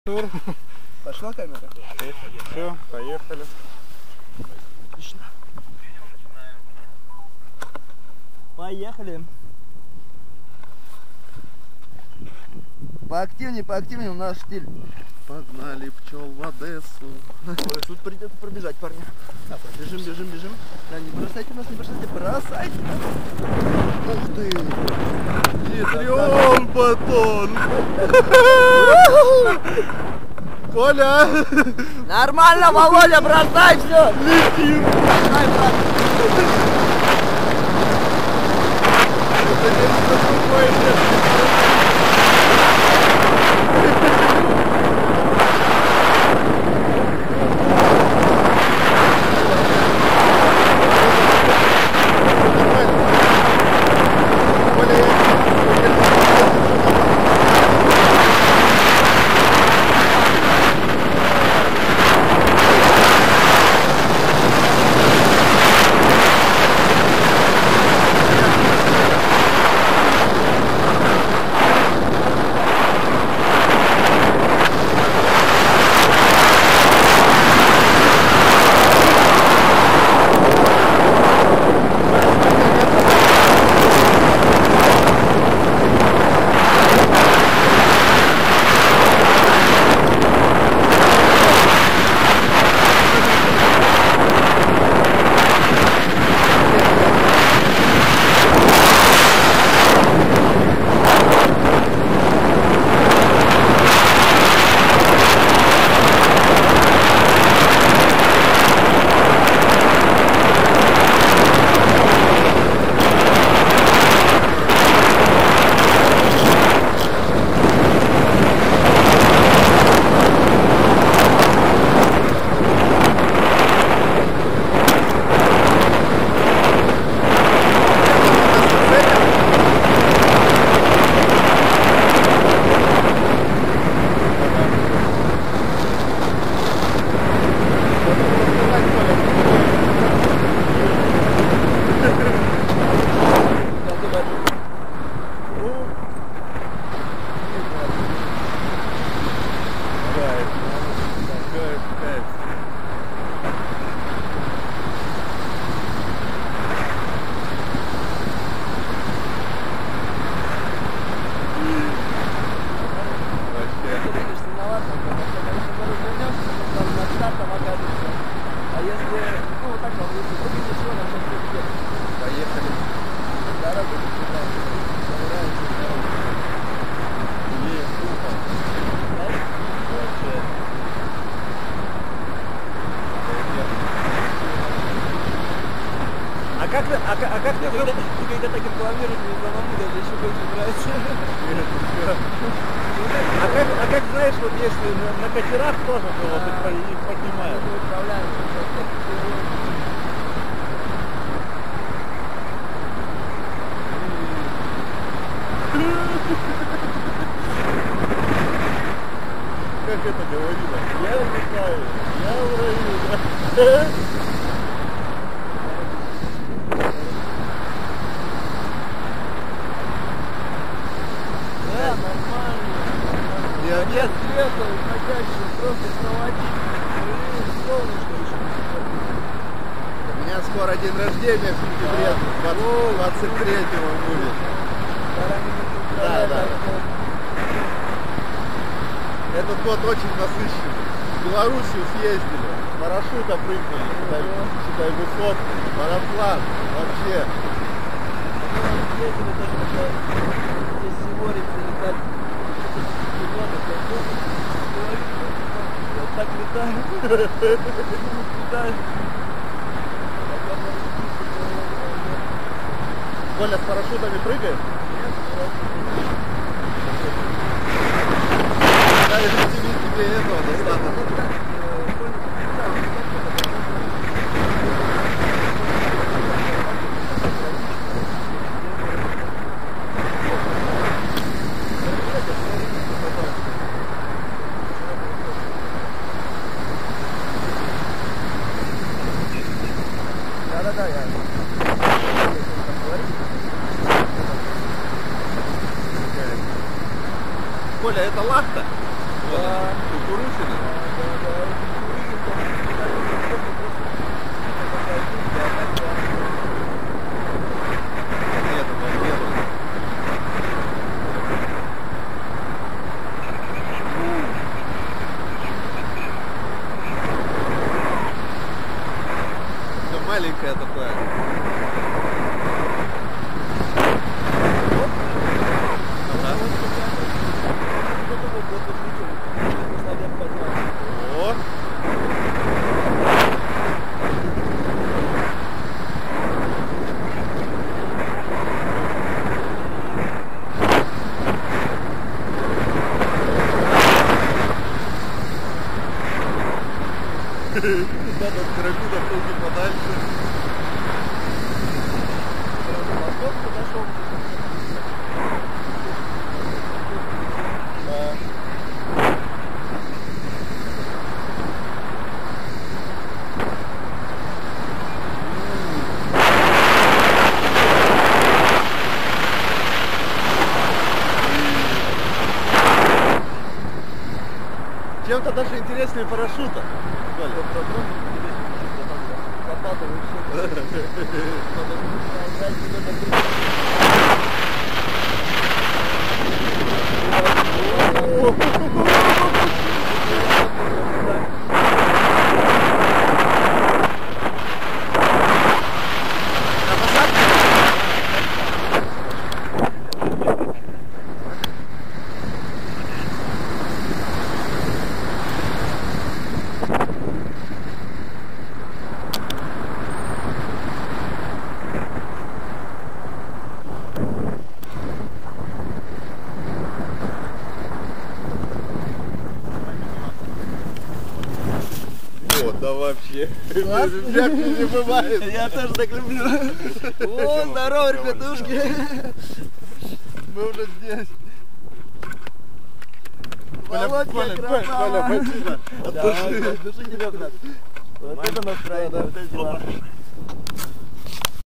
Пошла камера? Все, поехали. Отлично. Поехали. Поактивнее у нас штиль. Погнали пчел в Одессу. Ой, тут придется пробежать, парни. Бежим. Да, не бросайте нас, бросайте нас. Ух ты! Ядрён батон! Коля! Нормально, Володя, бросай все! Летим! Бросай, брат! А как ты когда таким планируешь, мне самому даже еще больше нравится. А как знаешь, вот если на катерах тоже было, ты их поднимаешь. Мы управляемся. Как это говорила? Я улетаю, я в раю, да? Да, нормально. Нет света, уходящий, просто проводить. Солнышко еще. У меня скоро день рождения в сентябре, 23-го будет. Да. Этот год очень насыщенный. В Белоруссию съездили, парашюта прыгнули, считай, высотку, параплан, вообще. Так летаю. Коля с парашютами прыгает? Да, тебе этого достаточно. Да, я. Коля, это лахта? Да. мягкое такое. О! Надо от карабина пройти подальше. Чем-то даже интереснее парашюта. Да вообще. Не бывает. Я тоже так люблю. О, здорово, ребятушки. Мы уже здесь. Коля, спасибо. От души тебе, брат. Вот это настроение, вот эти дела.